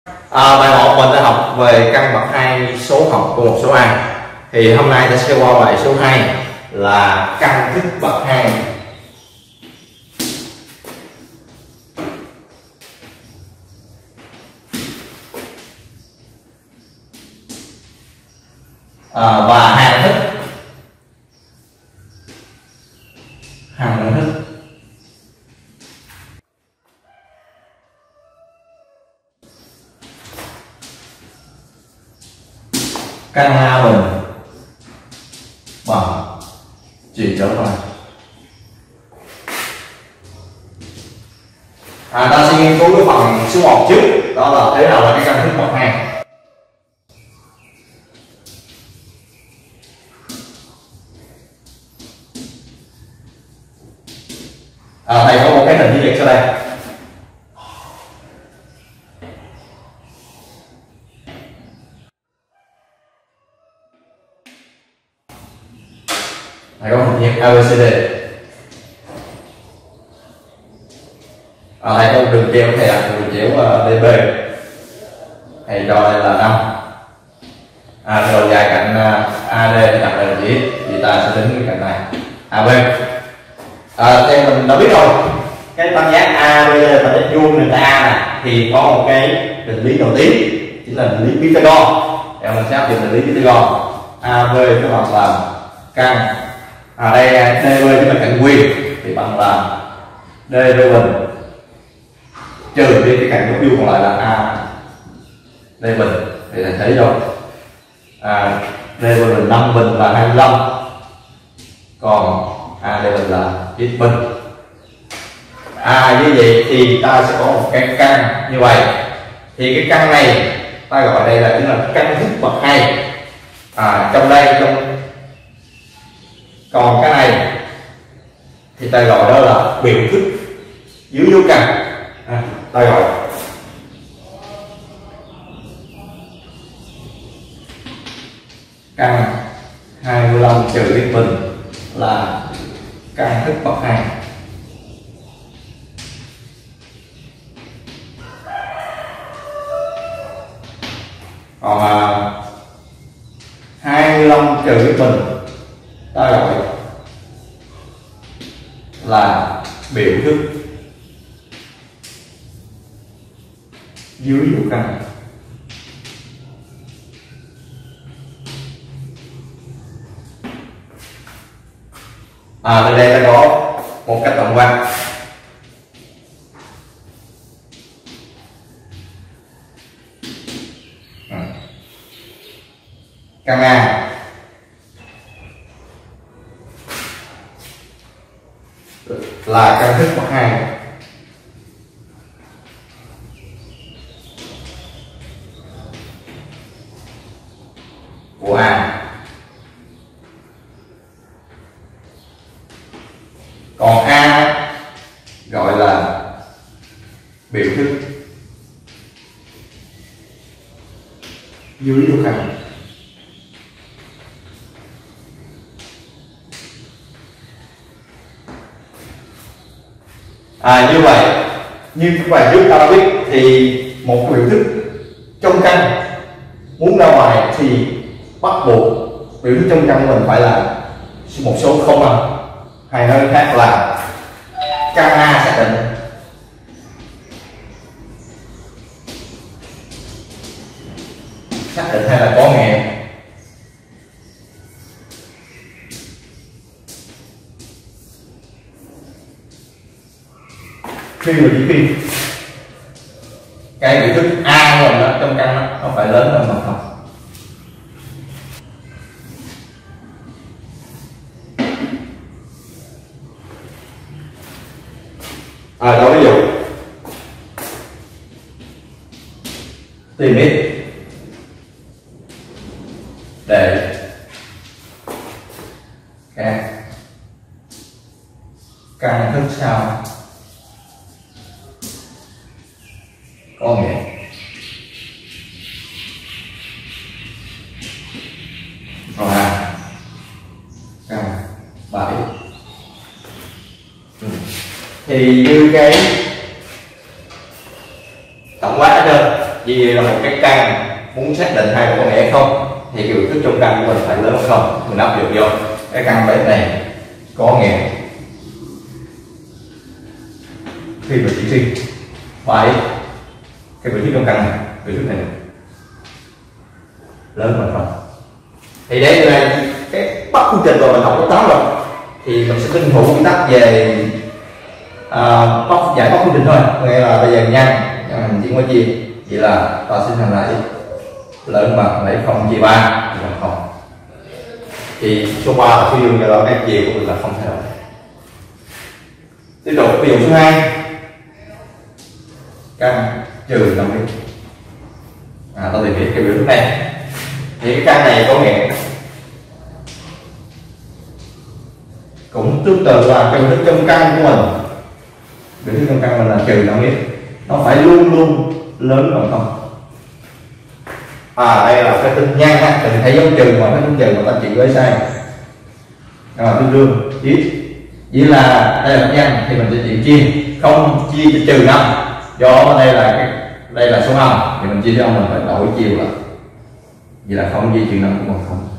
Bài 1 mình đã học về căn bậc 2 số học của một số A. Thì hôm nay ta sẽ qua bài số 2 là căn thức bậc 2. Và hàng thức. Hàng thức. Căn A bình bằng chiều trở lại. Ta sẽ nghiên cứu cái phần số 1 trước, đó là thế nào là cái căn thức bậc 2. Thầy có một cái hình như vậy sau đây. Thầy có hình như ABCD. Thầy có đường chéo, thầy đặt đường chéo DB. Thầy cho đây là 5. Rồi dài cạnh AD đặt là chỉ thì ta sẽ tính cái cạnh này AB. Theo mình đã biết rồi, cái tam giác ABD và đất vuông nền A này thì có một cái định lý nổi tiếng, chính là định lý Pythagore. Thì mình sẽ áp dụng định lý Pythagore. AB các bạn là căn đây DB chính là cạnh nguyên thì bằng là DB bình trừ đi cái cạnh góc vuông còn lại là A D bình. Thì thầy thấy rồi, D bình 5 bình là 25, còn A D bình là x bình. Như vậy thì ta sẽ có một cái căn như vậy. Thì cái căn này ta gọi đây là chính là căn thức bậc 2. Trong đây còn cái này thì ta gọi đó là biểu thức dưới dấu căn. Ta gọi căn 25 trừ x bình là căn thức bậc 2. Còn 25 trừ x bình ta gọi là biểu thức dưới dấu căn. Từ đây ta có một cách tổng quan. Căn A là căn thức bậc 2. Của A. Còn A gọi là biểu thức dưới dấu căn. Như vậy, như các bạn trước ta đã biết thì một biểu thức trong căn muốn ra ngoài thì bắt buộc biểu thức trong căn mình phải là một số không âm, hay nói khác là căn A xác định hay là có nghĩa. Khi mà chỉ khi cái biểu thức A của mình đó, trong căn nó phải lớn hơn bằng không. Đó ví dụ tìm x để các căn thức sau có nghĩa. Còn căn 7 thì như cái tổng quát hết trơn chia là một cái căn muốn xác định hai con nghĩa không thì cái biểu thức trong căn của mình phải lớn hơn không, mình áp dụng vô cái căn bếp này có nghĩa khi mình chỉ suy phải cái biểu thức trong căn này, biểu thức này lớn hơn không. Thì để là cái bắt phương trình rồi mình học lớp 8 rồi thì mình sẽ tuân thủ quy tắc về giải bắt phương trình thôi, nghĩa là bây giờ nhân mình chuyển qua chia, vậy là ta sẽ thành lại lớn bằng lấy 0/3 bằng 0. Thì số 3 là số dương, do đó f chiều của mình là không thay đổi. Tiếp tục ví dụ số 2 căn trừ 5 x. Ta tìm hiểu cái biểu thức này. Thì cái căn này có nghĩa cũng tương tự là cái biểu thức trong căn của mình. Biểu thức trong căn mình là trừ 5 x, nó phải luôn luôn lớn bằng 0. Đây là cái tính nhân á, đừng thấy dấu trừ mà cái tính trừ mà ta chỉ với sai. Tương đương x. Vậy là đây là nhân thì mình sẽ chuyển chia, không chia cho trừ 5. Do đây là số âm thì mình chia cho âm mình phải đổi chiều là. Vậy là không chia trừ 5 cũng bằng 0.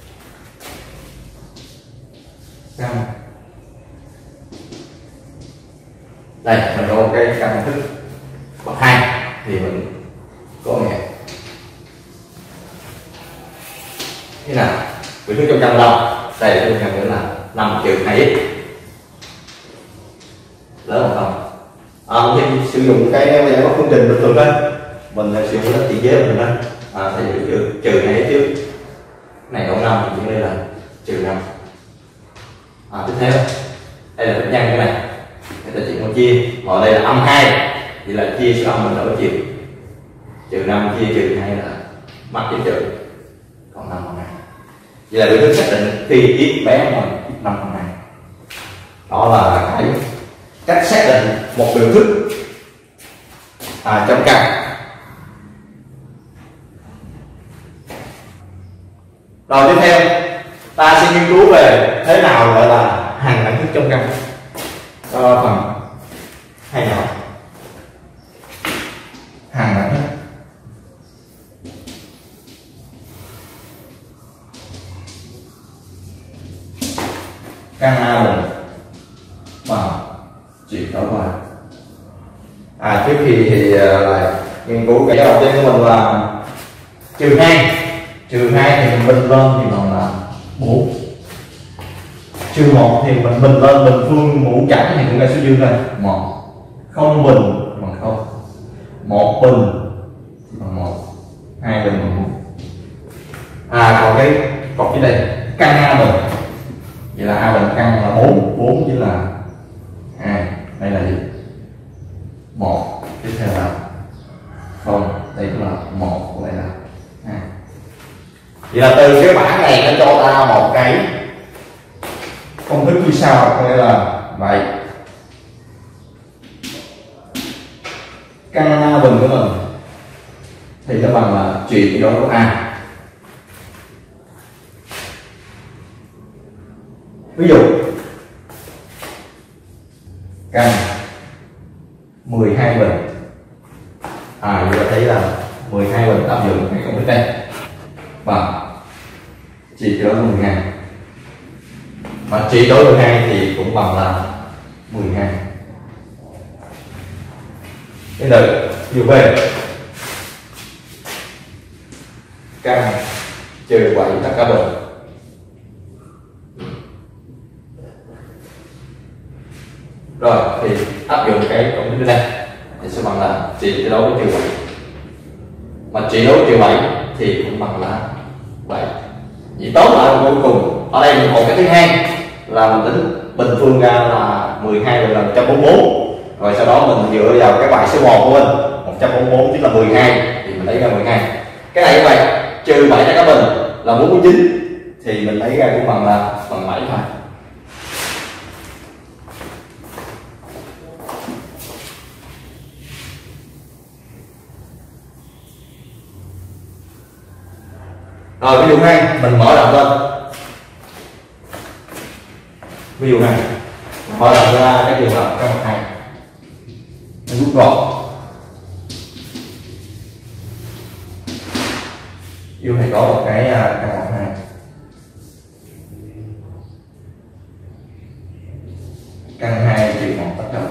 Đây mình có cái căn thức bậc 2 thì mình có nghĩa thế nào, biểu thức trong căn đâu đây là căn nữa là 5 trừ 2x lớn hơn không. Thì sử dụng cái giải bắt phương trình bình thường đó, mình sử dụng cái tỷ chế của mình đó, thì trừ 2x trước này cộng 5 thì đây là trừ 5. Tiếp theo đây là phép nhân cái này, người ta chỉ có chia, còn đây là âm 2, vậy là chia số âm mình đổi chiều, trừ 5 chia trừ 2 là mất cái trừ, còn 5 bằng 2. Vậy là biểu thức xác định khi x bé bằng 5 bằng 2. Đó là cái cách xác định một biểu thức trong căn. Rồi tiếp theo ta sẽ nghiên cứu về thế nào gọi là hằng đẳng thức trong căn. Phần 2 nhỏ hằng đẳng thức. Căn A bình bằng chỉ có qua. Trước khi thì là nghiên cứu cái đầu tiên của mình là trừ 2 thì mình bình lên thì bằng là 4, trừ 1 thì mình bình lên bình phương mũ chẵn thì cũng ra số dương này 1, không bình bằng 0, 1 bình thì bằng 1, 2 bình bằng 4. Còn cái cột dưới đây căn A bình, vậy là A bình căn là 4, 4 chỉ là 2, đây là gì 1, tiếp theo là 0, đây cũng là 1, đây là 2. Vậy là từ cái bảng này nó cho ta một cái công thức như sau, có nghĩa là vậy căn A bình của mình thì nó bằng là chuyển đổi của A. Ví dụ căn 12 bình, vậy ta thấy là 12 bình áp dụng cái công thức đây bằng trị đối 12, mà trị đối 12 thì cũng bằng là 12. Cái từ ví dụ B căn trừ 7 tất cả bình, rồi thì áp dụng cái công thức đây thì sẽ bằng là trị đối với trừ 7, mà trị đối trừ 7 thì cũng bằng là 7. Vậy tóm lại cuối cùng ở đây một cái thứ hai là mình tính bình phương ra là 12 là 144, rồi sau đó mình dựa vào cái bài số 1 của mình 144 chính là 12 thì mình lấy ra 12. Cái này như vậy trừ 7 tất cả bình là 49 thì mình lấy ra cũng bằng là bằng 7 thôi. Rồi ví dụ 2 mình mở rộng lên, ví dụ này mở rộng ra cái trường hợp căn bậc 2 mình rút gọn Yêu thầy có một cái căn hộ 2. Căn 2 trừ 1 tất cả.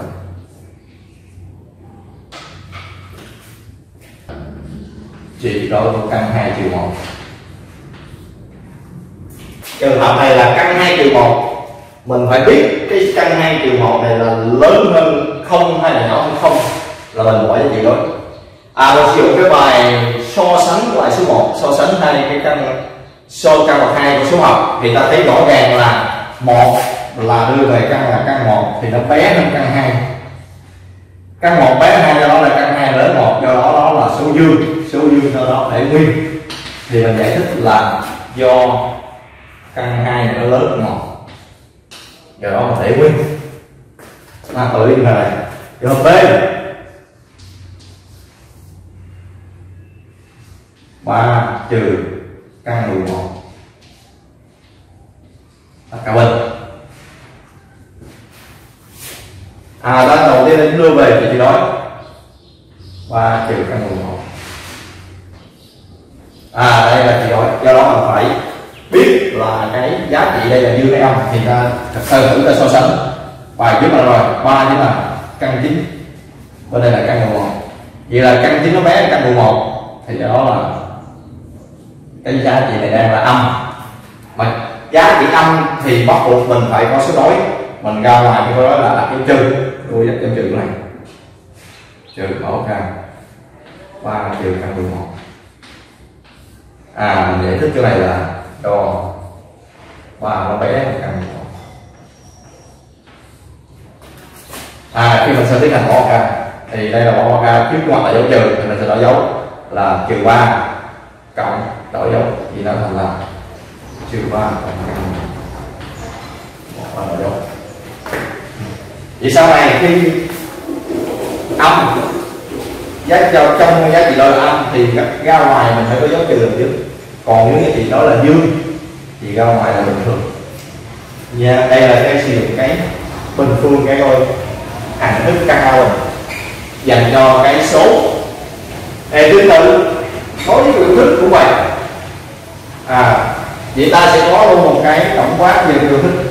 Chỉ có căn 2 trừ 1. Trường hợp này là căn 2 trừ 1. Mình phải biết cái căn 2 trừ 1 này là lớn hơn 0 hay là nhỏ hơn 0 là mình bỏ giá trị đó. Mình sử dụng cái bài so sánh lại số 1, so sánh hai cái căn bậc 2 của số học thì ta thấy rõ ràng là 1 là đưa về căn là căn 1 thì nó bé hơn căn 2. Căn 1 bé hơn 2 do đó là căn 2 lớn 1, do đó đó là số dương do đó để nguyên. Thì mình giải thích là do căn 2 nó lớn hơn 1, do đó mình để nguyên. Tự nhiên này do B 3 trừ căn 11 tất cả bên. Ta đầu tiên đến đưa về thì chị nói 3 trừ căn 11. Đây là chị nói, do đó mình phải biết là cái giá trị đây là dương hay âm thì ta thử ta so sánh. Và giúp là rồi 3 chính là căn 9, bên đây là căn 11. Vậy là căn 9 nó bé hơn căn 11 thì do đó là cái giá trị này đang là âm. Mà giá trị âm thì bắt buộc mình phải có số đối, mình ra ngoài cái đó là đặt cái trừ, tôi dắt cái trừ này trừ khổ căn 3 trừ căn 11. Mình giải thích cái này là do 3 nó bé hơn căn 11. Khi mình sẽ tiến hành bỏ căn thì đây là bỏ căn trước mặt là dấu trừ thì mình sẽ đổi dấu là trừ 3 cộng đổi dấu thì nó thành là trừ 3 cộng căn 1 đổi dấu. Vậy sau này khi âm trong giá trị đó là âm thì ra ngoài mình phải có dấu trừ làm trước, còn nếu giá trị đó là dương thì ra ngoài là bình thường nha. Đây là cái sử dụng cái bình phương cái đôi hành thức căn A bình dành cho cái số. Tương tự đối với biểu thức cũng vậy. Vậy ta sẽ có luôn một cái tổng quát về biểu thức.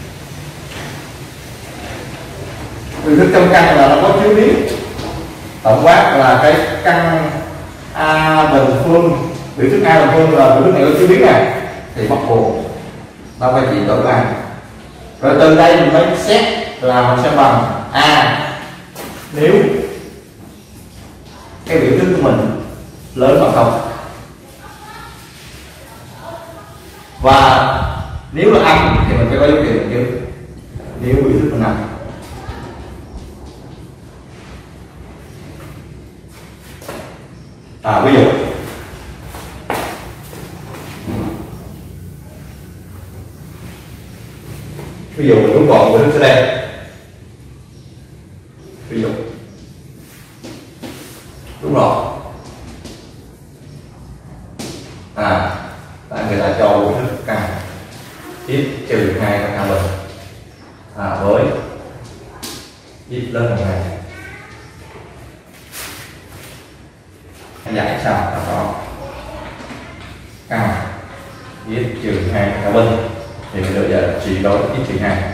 Biểu thức trong căn là nó có chứa biến. Tổng quát là cái căn A bình phương, biểu thức A bình phương là biểu thức này có chứa biến này thì bắt buộc ta phải chỉ tổng A. Rồi từ đây mình mới xét là mình sẽ bằng nếu cái biểu thức của mình lớn bằng 0 và nếu là âm thì mình phải có dấu hiệu chứ. Nếu biểu thức là 5. Ví dụ mình muốn gọn biểu thức dưới đây. Ví dụ đúng rồi, người ta cho biểu thức căn x trừ 2 căn A bình với x lớn hơn 2. Giải sao là có căn x trừ 2 căn A bình thì mình được giờ chỉ đối x trừ 2.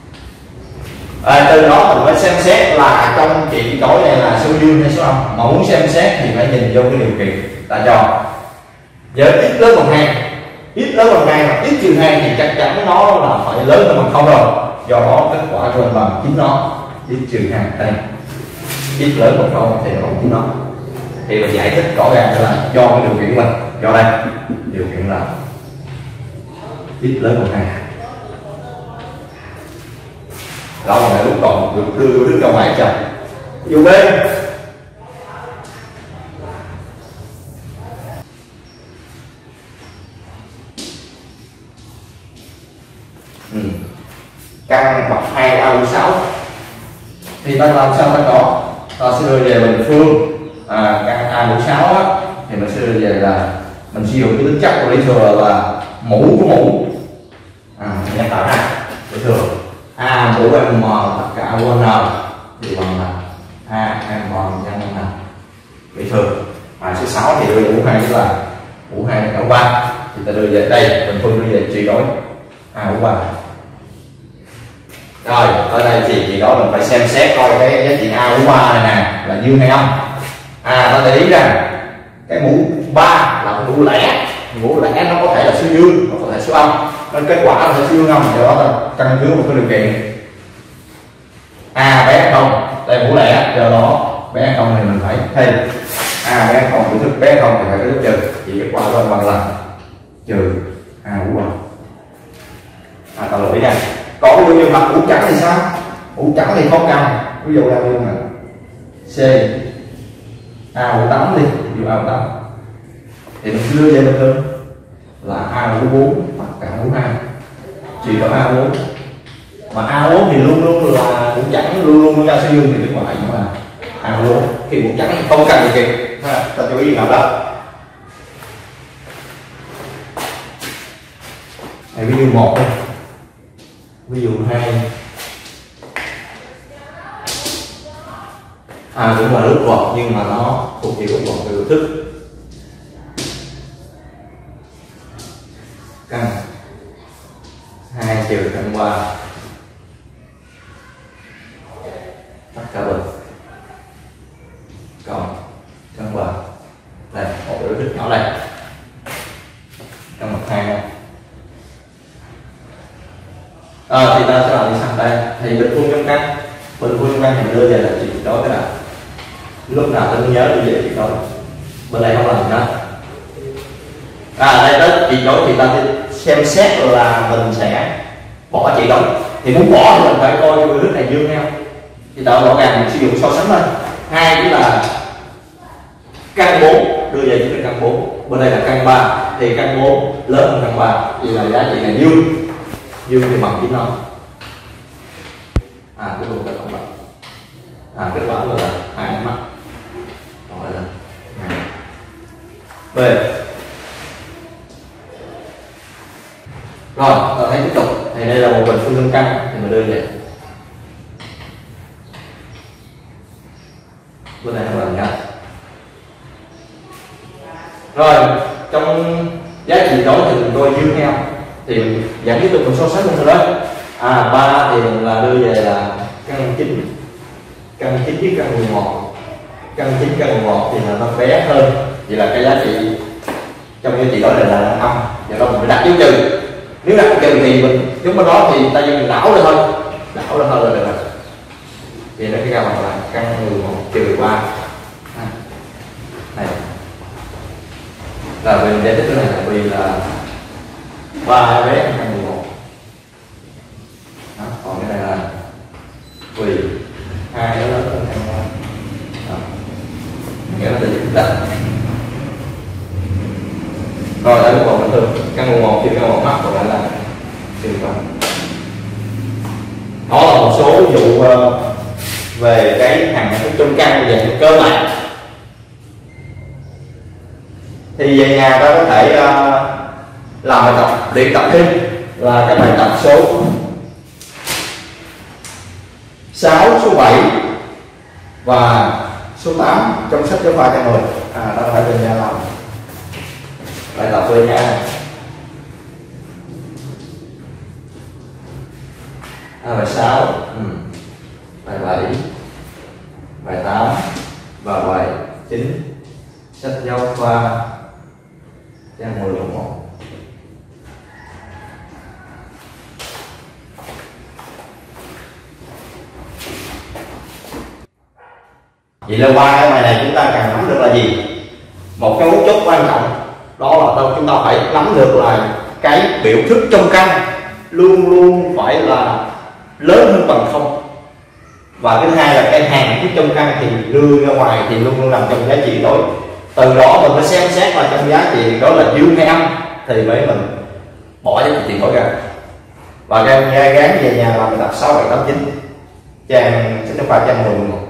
Từ đó mình phải xem xét là trong trị đối này là số dương hay số âm. Mà muốn xem xét thì phải nhìn vô cái điều kiện ta cho. Với x lớn bằng 2, x lớn bằng 2 mà x trừ 2 thì chắc chắn nó là phải lớn hơn bằng 0 rồi. Do đó kết quả của mình bằng chính nó, x trừ 2 đây. X lớn bằng 0 thì nó bằng chính nó. Thì mình giải thích rõ ràng là do cái điều kiện của mình. Do đây điều kiện là x lớn bằng 2. Đó là lúc còn được đưa đứa ra ngoài cho. Dù B căn bậc 2 A6 thì ta làm sao ta có, ta sẽ đưa về bình phương căn A6 á, thì mình sẽ đưa về là mình sử dụng cái tính chất của lý thừa là mũ của mũ nhân tạo ra lý thừa A mũ M tất cả của N thì bằng là A M nhân N lý thừa. Số 6 thì đưa về mũ 2 tức là mũ 2 là mũ 3 thì ta đưa về đây, mình phân đưa về suy đối A mũ 3. Rồi ở đây thì chỉ đó mình phải xem xét coi cái giá trị A mũ 3 này nè là dương hay âm. Ta để ý rằng cái mũ 3 là mũ lẻ, mũ lẻ nó có thể là số dương, nó có thể số âm, nên kết quả nó sẽ số dương âm, do đó ta căn cứ một cái điều kiện A bé không, đây mũ lẻ, do đó bé không thì mình phải thêm A bé không, công thức bé không thì phải cái trừ, thì kết quả bên bằng là trừ A mũ 3. Ta lưu ý nha. Còn ví dụ như mặt mũ trắng thì sao? Mũ trắng thì không cần, ví dụ là như là C A mũ 8 đi, ví dụ A mũ 8 thì mình đưa về bình thường là A mũ 4 hoặc cả mũ 2 chỉ có A 4, mà A 4 thì luôn luôn là mũ trắng, luôn luôn ra số dương thì kết quả nhưng mà A 4 khi mũ trắng không cần điều kiện, ta chú ý nào đó. Ví dụ 1 đây, ví dụ 2 cũng là lớp vọt nhưng mà nó thuộc về lớp vọt từ thức căn 2 trừ căn 3 tất cả bình, còn căn 3 đây một biểu thức nhỏ đây căn bậc 2 đây. Thì ta sẽ làm như sau đây, thì bình phương trong căn, bình phương trong căn thì đưa về là chỉ đối cái nào lúc nào ta cũng nhớ như vậy chỉ đối, bên đây không làm gì hết. Đây đó chỉ đối thì ta sẽ xem xét là mình sẽ bỏ chỉ đối, thì muốn bỏ thì mình phải coi cái biểu thức này dương hay không, thì ta rõ ràng mình sử dụng so sánh thôi. Hai cái là căn 4 đưa về chỉ căn 4, bên đây là căn 3 thì căn 4 lớn hơn căn 3 thì là giá trị là dương, dương thì bằng 9 non. Cái vùng ta không bằng kết quả là 2 mắt gọi là B. Rồi ta thấy tiếp tục thì đây là một bình phương tương căn thì mình đưa về bên này không làm gì hết. Rồi trong giá trị đối thì mình coi dương hay không, thì mình giải tiếp tục một so sánh nữa đó. 3 thì là đưa về là căn 9 với căn 11, căn 9 căn 11 thì là nó bé hơn, vậy là cái giá trị trong giá trị đó là âm, do đó mình phải đặt dấu trừ. Nếu đặt dấu trừ thì mình giống bên đó thì ta chỉ đảo ra thôi, đảo ra thôi là được rồi, thì nó cái ra bằng là căn 11 trừ 3 này. Là vì giải thích cái này là vì là 3 bé hơn căn 11. Còn cái này là vì 2 nó lớn hơn căn 3, nghĩa là chúng ta rồi tại còn bình thường căn 11 chia căn 1 mắt còn lại là trừ 3. Đó là một số ví dụ về cái hằng thức trong căn về cơ bản. Thì về nhà ta có thể làm bài tập luyện tập thêm là cái bài tập số 6, số 7 và số 8 trong sách giáo khoa cho người. Ta có thể về nhà làm bài tập về nhà. Bài 6, bài 7, bài 8 và bài 9 sách giáo khoa trang 10 đoạn 1. Vậy là qua cái bài này chúng ta cần nắm được là gì? Một cái mấu chốt quan trọng đó là chúng ta phải nắm được là cái biểu thức trong căn luôn luôn phải là lớn hơn bằng 0. Và cái thứ hai là cái hằng thức trong căn thì đưa ra ngoài thì luôn luôn nằm trong giá trị đối. Từ đó mình phải xem xét là trong giá trị đó là dương hay âm thì mới mình bỏ giá trị đối ra. Và các em gán về nhà làm bài tập 6, 7, 8, 9 trang sách giáo khoa trang 10, 11.